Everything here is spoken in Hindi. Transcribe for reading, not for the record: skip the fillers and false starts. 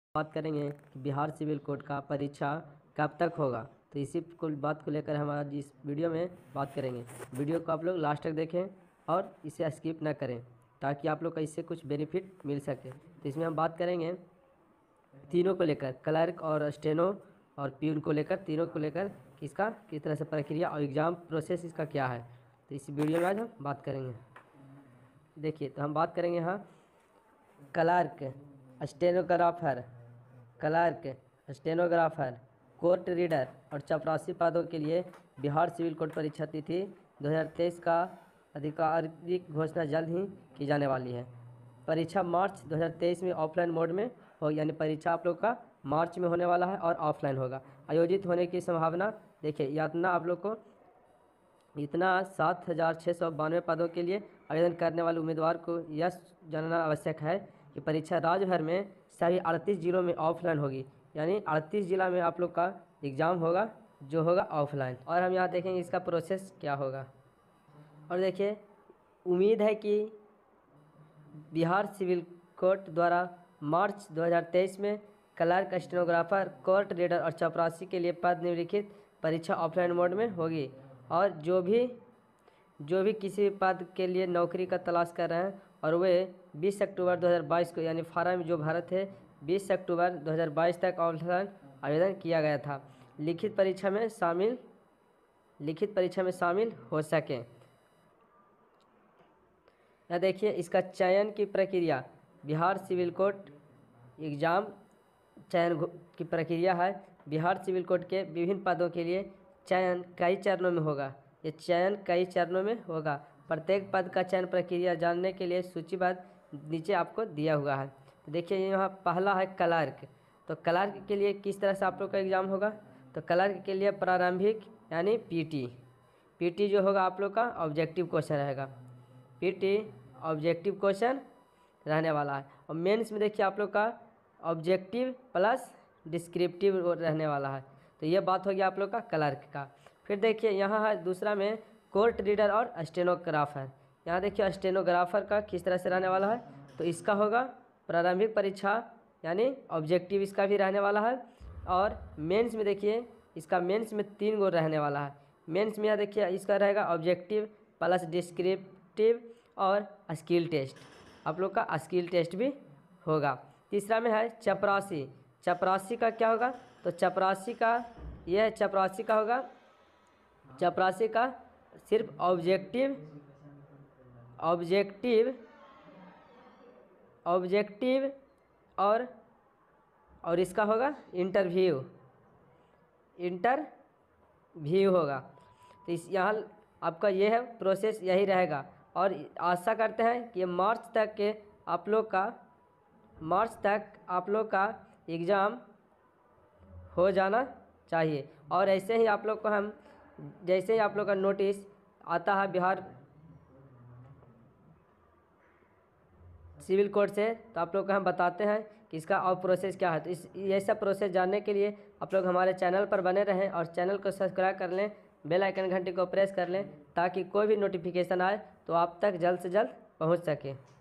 बात करेंगे कि बिहार सिविल कोड का परीक्षा कब तक होगा। तो इसी बात को लेकर हम आज इस वीडियो में बात करेंगे। वीडियो को आप लोग लास्ट तक देखें और इसे स्किप ना करें ताकि आप लोग का इससे कुछ बेनिफिट मिल सके। तो इसमें हम बात करेंगे तीनों को लेकर, क्लर्क और स्टेनो और प्यून को लेकर, तीनों को लेकर इसका किस तरह से प्रक्रिया और एग्ज़ाम प्रोसेस इसका क्या है। तो इस वीडियो में आज हम बात करेंगे। देखिए, तो हम बात करेंगे यहाँ क्लर्क, स्टेनोग्राफर, कोर्ट रीडर और चपरासी पदों के लिए बिहार सिविल कोड परीक्षा तिथि 2023 का आधिकारिक घोषणा जल्द ही की जाने वाली है। परीक्षा मार्च 2023 में ऑफलाइन मोड में हो, यानी परीक्षा आप लोग का मार्च में होने वाला है और ऑफलाइन होगा। आयोजित होने की संभावना देखिए, यातना आप लोग को इतना 7,692 पदों के लिए आवेदन करने वाले उम्मीदवार को यह जानना आवश्यक है कि परीक्षा राज्य भर में सभी 38 जिलों में ऑफलाइन होगी, यानी 38 जिला में आप लोग का एग्ज़ाम होगा जो होगा ऑफलाइन। और हम यहाँ देखेंगे इसका प्रोसेस क्या होगा। और देखिए, उम्मीद है कि बिहार सिविल कोर्ट द्वारा मार्च 2023 में क्लर्क, स्टेनोग्राफर, कोर्ट रीडर और चपरासी के लिए पद निम्नलिखित परीक्षा ऑफलाइन मोड में होगी। और जो भी किसी पद के लिए नौकरी का तलाश कर रहे हैं और वे 20 अक्टूबर 2022 को, यानी फार्म जो भरत है 20 अक्टूबर 2022 तक ऑफलाइन आवेदन किया गया था, लिखित परीक्षा में शामिल हो सकें। यह देखिए, इसका चयन की प्रक्रिया, बिहार सिविल कोड एग्ज़ाम चयन की प्रक्रिया है। बिहार सिविल कोड के विभिन्न पदों के लिए चयन कई चरणों में होगा। ये चयन कई चरणों में होगा। प्रत्येक पद का चयन प्रक्रिया जानने के लिए सूचीबद्ध नीचे आपको दिया हुआ है। तो देखिए, यहाँ पहला है क्लर्क। तो क्लर्क के लिए किस तरह से आप लोग का एग्ज़ाम होगा। तो क्लर्क के लिए प्रारंभिक यानी पीटी जो होगा आप लोग का ऑब्जेक्टिव क्वेश्चन रहेगा। पीटी ऑब्जेक्टिव क्वेश्चन रहने वाला है। और मेंस में देखिए आप लोग का ऑब्जेक्टिव प्लस डिस्क्रिप्टिव रहने वाला है। तो ये बात हो गया आप लोग का क्लर्क का। फिर देखिए, यहाँ है दूसरा में कोर्ट रीडर और स्टेनोग्राफर। यहाँ देखिए स्टेनोग्राफर का किस तरह से रहने वाला है। तो इसका होगा प्रारंभिक परीक्षा यानी ऑब्जेक्टिव इसका भी रहने वाला है। और मेंस में देखिए, इसका मेंस में 3 गो रहने वाला है। मेंस में यहाँ देखिए इसका रहेगा ऑब्जेक्टिव प्लस डिस्क्रिप्टिव और स्किल टेस्ट। आप लोग का स्किल टेस्ट भी होगा। तीसरा में है चपरासी का क्या होगा। तो चपरासी का होगा, चपरासी का सिर्फ ऑब्जेक्टिव और इसका होगा इंटरव्यू होगा। तो इस यहाँ आपका ये है प्रोसेस, यही रहेगा। और आशा करते हैं कि मार्च तक आप लोग का एग्ज़ाम हो जाना चाहिए। और ऐसे ही आप लोग को जैसे ही आप लोग का नोटिस आता है बिहार सिविल कोड से, तो आप लोग को हम बताते हैं कि इसका और प्रोसेस क्या है। तो ये सब प्रोसेस जानने के लिए आप लोग हमारे चैनल पर बने रहें और चैनल को सब्सक्राइब कर लें, बेल आइकन घंटी को प्रेस कर लें ताकि कोई भी नोटिफिकेशन आए तो आप तक जल्द से जल्द पहुंच सके।